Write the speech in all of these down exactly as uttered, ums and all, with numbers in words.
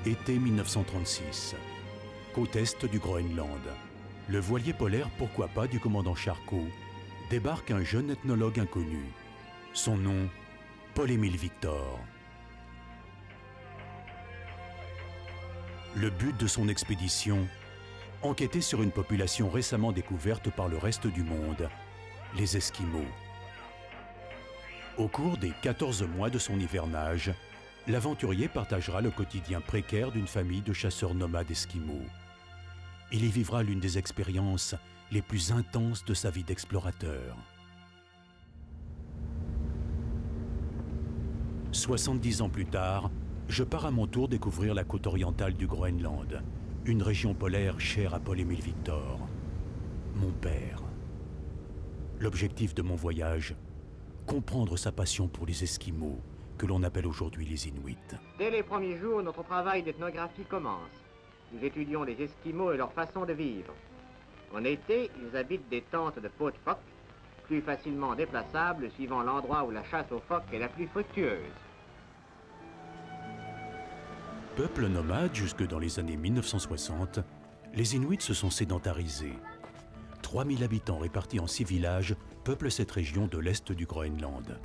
Été mille neuf cent trente-six. Côte est du Groenland. Le voilier polaire Pourquoi pas du commandant Charcot débarque un jeune ethnologue inconnu. Son nom, Paul-Émile Victor. Le but de son expédition, enquêter sur une population récemment découverte par le reste du monde, les Esquimaux. Au cours des quatorze mois de son hivernage, l'aventurier partagera le quotidien précaire d'une famille de chasseurs nomades esquimaux. Il y vivra l'une des expériences les plus intenses de sa vie d'explorateur. soixante-dix ans plus tard, je pars à mon tour découvrir la côte orientale du Groenland, une région polaire chère à Paul-Émile Victor, mon père. L'objectif de mon voyage, comprendre sa passion pour les Esquimaux, que l'on appelle aujourd'hui les Inuits. Dès les premiers jours, notre travail d'ethnographie commence. Nous étudions les Esquimaux et leur façon de vivre. En été, ils habitent des tentes de peau de phoque, plus facilement déplaçables suivant l'endroit où la chasse aux phoques est la plus fructueuse. Peuple nomade jusque dans les années mille neuf cent soixante, les Inuits se sont sédentarisés. trois mille habitants répartis en six villages peuplent cette région de l'est du Groenland.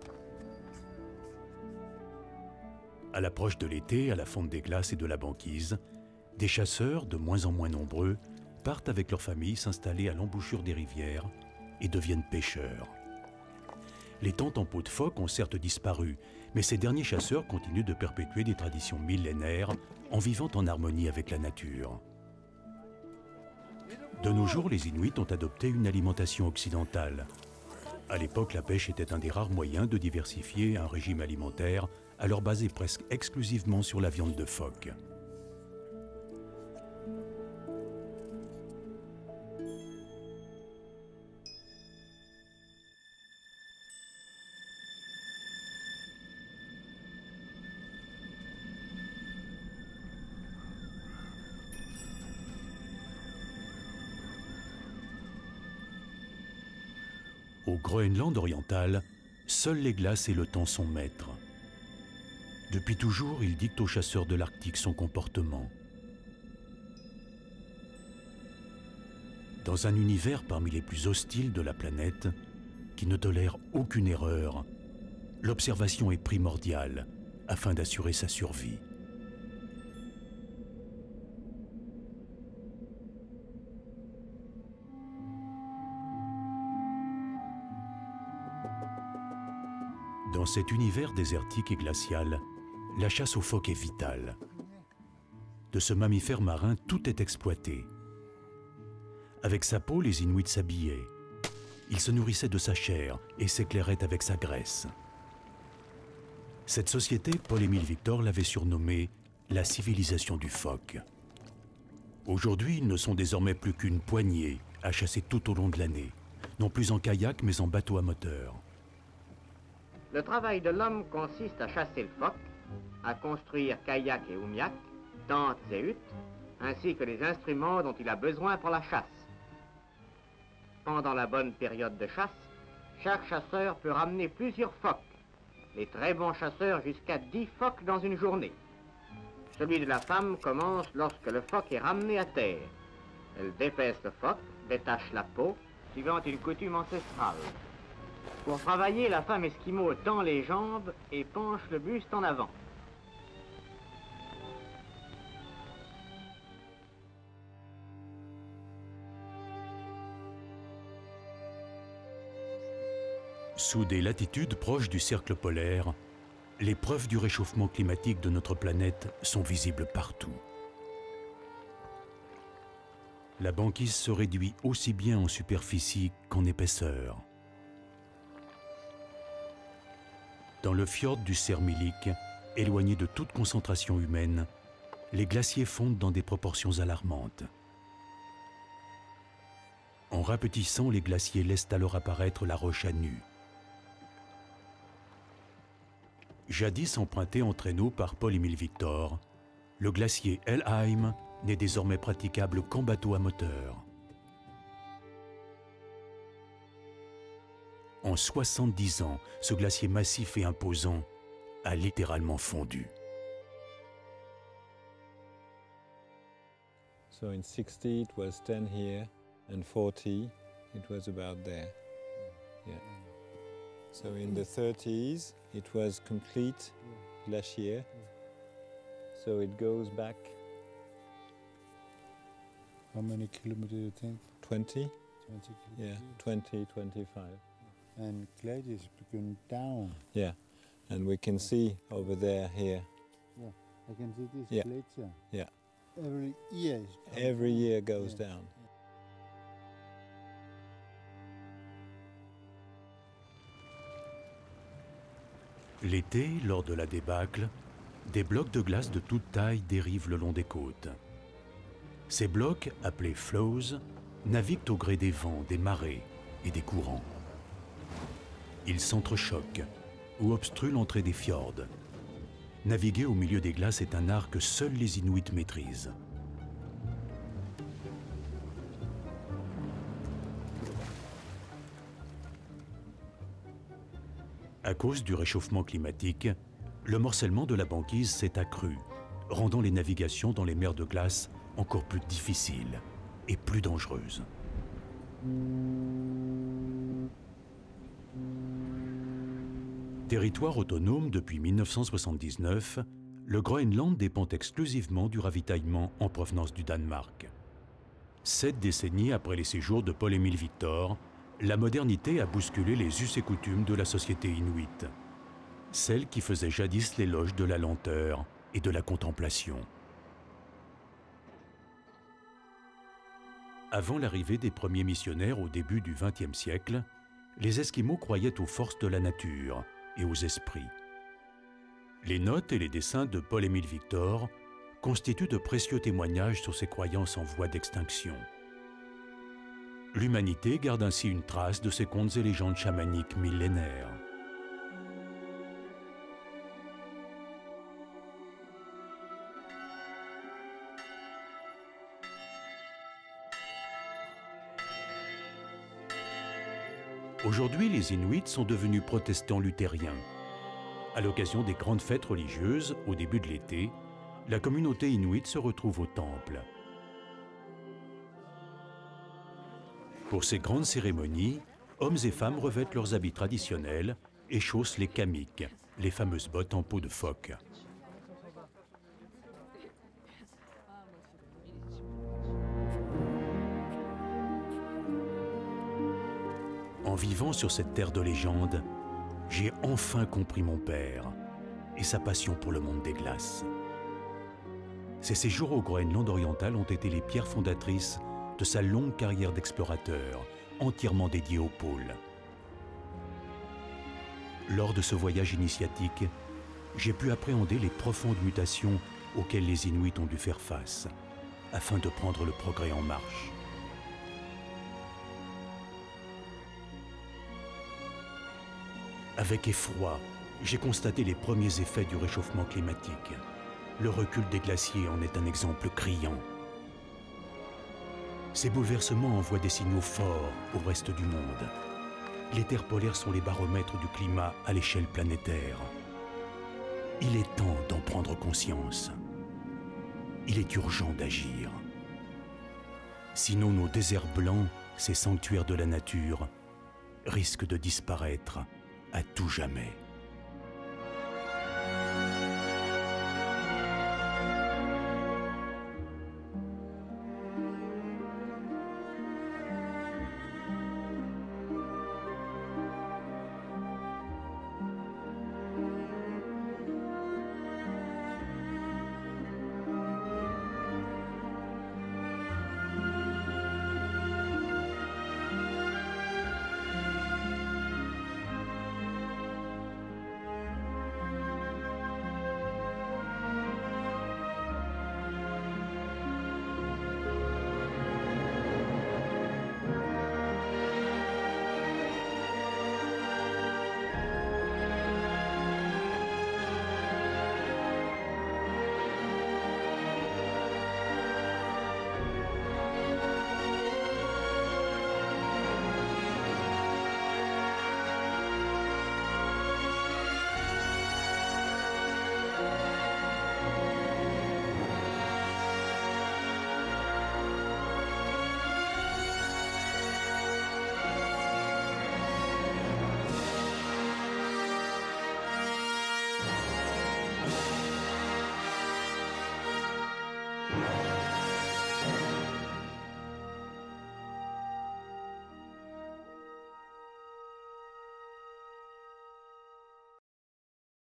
À l'approche de l'été, à la fonte des glaces et de la banquise, des chasseurs, de moins en moins nombreux, partent avec leurs familles s'installer à l'embouchure des rivières et deviennent pêcheurs. Les tentes en peau de phoque ont certes disparu, mais ces derniers chasseurs continuent de perpétuer des traditions millénaires en vivant en harmonie avec la nature. De nos jours, les Inuits ont adopté une alimentation occidentale. À l'époque, la pêche était un des rares moyens de diversifier un régime alimentaire alors basé presque exclusivement sur la viande de phoque. Au Groenland oriental, seules les glaces et le temps sont maîtres. Depuis toujours, il dicte aux chasseurs de l'Arctique son comportement. Dans un univers parmi les plus hostiles de la planète, qui ne tolère aucune erreur, l'observation est primordiale afin d'assurer sa survie. Dans cet univers désertique et glacial, la chasse aux phoques est vitale. De ce mammifère marin, tout est exploité. Avec sa peau, les Inuits s'habillaient. Ils se nourrissaient de sa chair et s'éclairaient avec sa graisse. Cette société, Paul-Émile Victor l'avait surnommée la civilisation du phoque. Aujourd'hui, ils ne sont désormais plus qu'une poignée à chasser tout au long de l'année, non plus en kayak mais en bateau à moteur. Le travail de l'homme consiste à chasser le phoque, à construire kayak et oumiak, tentes et huttes, ainsi que les instruments dont il a besoin pour la chasse. Pendant la bonne période de chasse, chaque chasseur peut ramener plusieurs phoques. Les très bons chasseurs jusqu'à dix phoques dans une journée. Celui de la femme commence lorsque le phoque est ramené à terre. Elle dépèce le phoque, détache la peau, suivant une coutume ancestrale. Pour travailler, la femme esquimau tend les jambes et penche le buste en avant. Sous des latitudes proches du cercle polaire, les preuves du réchauffement climatique de notre planète sont visibles partout. La banquise se réduit aussi bien en superficie qu'en épaisseur. Dans le fjord du Sermilik, éloigné de toute concentration humaine, les glaciers fondent dans des proportions alarmantes. En rapetissant, les glaciers laissent alors apparaître la roche à nu. Jadis emprunté en traîneau par Paul-Émile Victor, le glacier Helheim n'est désormais praticable qu'en bateau à moteur. En soixante-dix ans, ce glacier massif et imposant a littéralement fondu. So in sixty it was ten here, and forty it was about there. Yeah. So in the thirties it was complete glacier. So it goes back. How many kilometers do you think? twenty? twenty kilometers. Yeah, twenty, twenty-five. And glaciers begin down. Yeah, and we can see over there, here. Yeah, I can see this Yeah. glacier. Yeah. Every year. It's Every down. year goes Yeah. down. L'été, lors de la débâcle, des blocs de glace de toute taille dérivent le long des côtes. Ces blocs, appelés flows, naviguent au gré des vents, des marées et des courants. Ils s'entrechoquent ou obstruent l'entrée des fjords. Naviguer au milieu des glaces est un art que seuls les Inuits maîtrisent. À cause du réchauffement climatique, le morcellement de la banquise s'est accru, rendant les navigations dans les mers de glace encore plus difficiles et plus dangereuses. Territoire autonome depuis mille neuf cent soixante-dix-neuf, le Groenland dépend exclusivement du ravitaillement en provenance du Danemark. Sept décennies après les séjours de Paul-Émile Victor, la modernité a bousculé les us et coutumes de la société inuite, celle qui faisait jadis l'éloge de la lenteur et de la contemplation. Avant l'arrivée des premiers missionnaires au début du vingtième siècle, les Esquimaux croyaient aux forces de la nature et aux esprits. Les notes et les dessins de Paul-Émile Victor constituent de précieux témoignages sur ces croyances en voie d'extinction. L'humanité garde ainsi une trace de ces contes et légendes chamaniques millénaires. Aujourd'hui, les Inuits sont devenus protestants luthériens. À l'occasion des grandes fêtes religieuses, au début de l'été, la communauté inuite se retrouve au temple. Pour ces grandes cérémonies, hommes et femmes revêtent leurs habits traditionnels et chaussent les kamiks, les fameuses bottes en peau de phoque. En vivant sur cette terre de légende, j'ai enfin compris mon père et sa passion pour le monde des glaces. Ses séjours au Groenland oriental ont été les pierres fondatrices de sa longue carrière d'explorateur, entièrement dédiée au pôle. Lors de ce voyage initiatique, j'ai pu appréhender les profondes mutations auxquelles les Inuits ont dû faire face, afin de prendre le progrès en marche. Avec effroi, j'ai constaté les premiers effets du réchauffement climatique. Le recul des glaciers en est un exemple criant. Ces bouleversements envoient des signaux forts au reste du monde. Les terres polaires sont les baromètres du climat à l'échelle planétaire. Il est temps d'en prendre conscience. Il est urgent d'agir. Sinon, nos déserts blancs, ces sanctuaires de la nature, risquent de disparaître à tout jamais.